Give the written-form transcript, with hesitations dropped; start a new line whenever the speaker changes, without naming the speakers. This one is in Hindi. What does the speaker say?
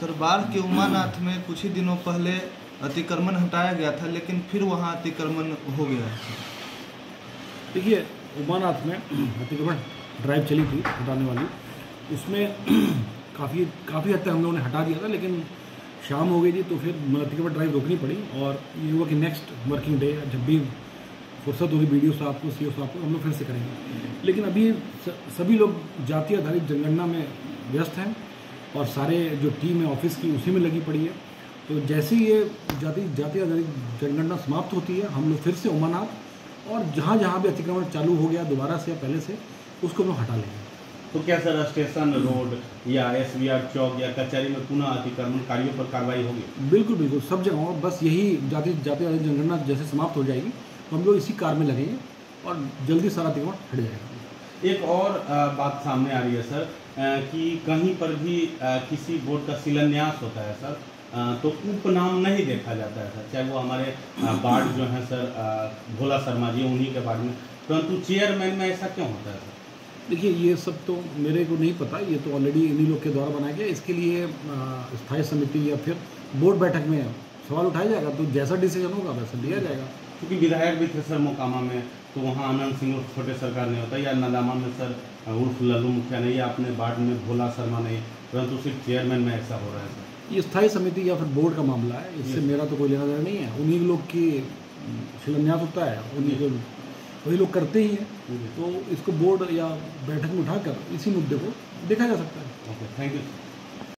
सर, बाढ़ के उमानाथ में कुछ ही दिनों पहले अतिक्रमण हटाया गया था, लेकिन फिर वहाँ अतिक्रमण हो गया है।
देखिए, उमानाथ में अतिक्रमण ड्राइव चली थी हटाने वाली, उसमें काफ़ी हद तक हम लोगों ने हटा दिया था, लेकिन शाम हो गई थी तो फिर अतिक्रमण ड्राइव रोकनी पड़ी। और ये हुआ कि नेक्स्ट वर्किंग डे जब भी फुर्सत होगी BDO साहब को, CO साहब को, हम लोग फिर से करेंगे। लेकिन अभी सभी लोग जाति आधारित जनगणना में व्यस्त हैं और सारे जो टीम है ऑफिस की उसी में लगी पड़ी है। तो जैसे ही ये जाति आधारित जनगणना समाप्त होती है, हम लोग फिर से उमानाथ और जहाँ जहाँ भी अतिक्रमण चालू हो गया दोबारा से या पहले से, उसको हम लोग हटा लेंगे।
तो क्या सर स्टेशन रोड या SBR चौक या कचहरी में पुनः अतिक्रमण कार्यों पर कार्रवाई होगी?
बिल्कुल बिल्कुल, सब जगहों बस यही जाति आधारित जनगणना जैसे समाप्त हो जाएगी तो हम लोग इसी कार्य में लगेंगे और जल्दी सारा अतिक्रमण हट जाएगा।
एक और बात सामने आ रही है सर कि कहीं पर भी किसी बोर्ड का शिलान्यास होता है सर, तो उपनाम नहीं देखा जाता है सर, चाहे वो हमारे वार्ड जो हैं सर भोला शर्मा जी उन्हीं के वार्ड में, परंतु चेयरमैन में ऐसा क्यों होता है सर?
देखिए, ये सब तो मेरे को नहीं पता, ये तो ऑलरेडी इन्हीं लोग के द्वारा बनाया गया। इसके लिए स्थायी समिति या फिर बोर्ड बैठक में सवाल उठाया जाएगा, तो जैसा डिसीजन होगा वैसा लिया जाएगा।
क्योंकि विधायक भी थे सर मोकामा में, तो वहाँ आनंद सिंह उर्फ छोटे सरकार नहीं होता, या नदामा में सर उर्फ लल्लू मुखिया नहीं, या अपने वार्ड में भोला शर्मा नहीं, परंतु सिर्फ चेयरमैन में ऐसा हो रहा है सर।
ये स्थायी समिति या फिर बोर्ड का मामला है, इससे मेरा तो कोई लेना देना नहीं है। उन्हीं लोग की शिलान्यास होता है, उन्हीं को वही लोग करते ही हैं, तो इसको बोर्ड या बैठक में उठाकर इसी मुद्दे को देखा जा सकता है।
Okay, thank you.